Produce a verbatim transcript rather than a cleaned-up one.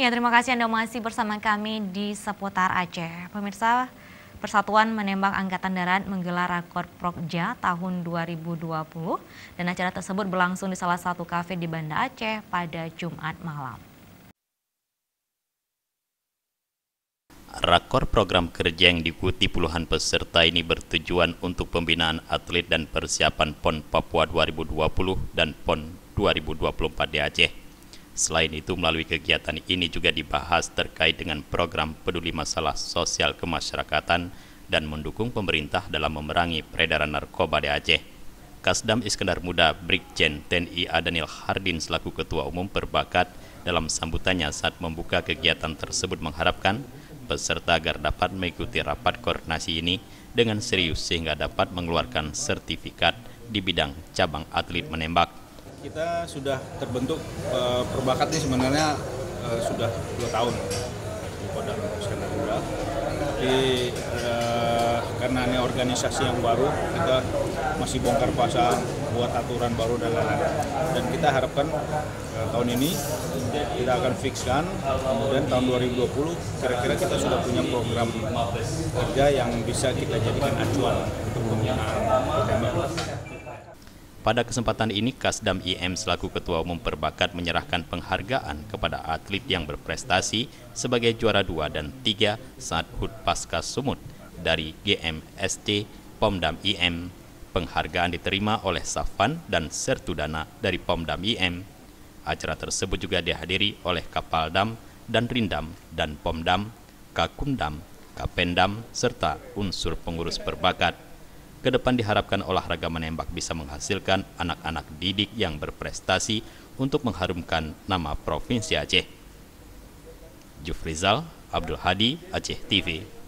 Ya, terima kasih Anda masih bersama kami di seputar Aceh. Pemirsa, Persatuan Menembak Angkatan Darat menggelar Rakor Prokja tahun dua ribu dua puluh dan acara tersebut berlangsung di salah satu kafe di Banda Aceh pada Jumat malam. Rakor program kerja yang diikuti puluhan peserta ini bertujuan untuk pembinaan atlet dan persiapan PON Papua dua ribu dua puluh dan PON dua ribu dua puluh empat di Aceh. Selain itu, melalui kegiatan ini juga dibahas terkait dengan program peduli masalah sosial kemasyarakatan dan mendukung pemerintah dalam memerangi peredaran narkoba di Aceh. Kasdam Iskandar Muda Brigjen T N I Adanil Hardin selaku Ketua Umum Perbakat dalam sambutannya saat membuka kegiatan tersebut mengharapkan peserta agar dapat mengikuti rapat koordinasi ini dengan serius sehingga dapat mengeluarkan sertifikat di bidang cabang atlet menembak. Kita sudah terbentuk uh, Perbakat ini sebenarnya uh, sudah dua tahun di Kodam Iskandar Muda. Jadi uh, karena ini organisasi yang baru, kita masih bongkar pasang, buat aturan baru dan lain-lain. Dan kita harapkan uh, tahun ini kita akan fixkan, kemudian tahun dua ribu dua puluh kira-kira kita sudah punya program kerja yang bisa kita jadikan acuan untuk pembinaan menembak. Pada kesempatan ini, Kasdam I M selaku Ketua Umum Perbakat menyerahkan penghargaan kepada atlet yang berprestasi sebagai juara dua dan tiga saat H U T Pasca Sumut dari G M S T Pomdam I M. Penghargaan diterima oleh Safan dan Sertudana dari Pomdam I M. Acara tersebut juga dihadiri oleh Kapaldam dan Rindam dan Pomdam, Kakundam, Kapendam, serta unsur pengurus Perbakat. Kedepan diharapkan olahraga menembak bisa menghasilkan anak-anak didik yang berprestasi untuk mengharumkan nama Provinsi Aceh. Jufrizal, Abdul Hadi, Aceh T V.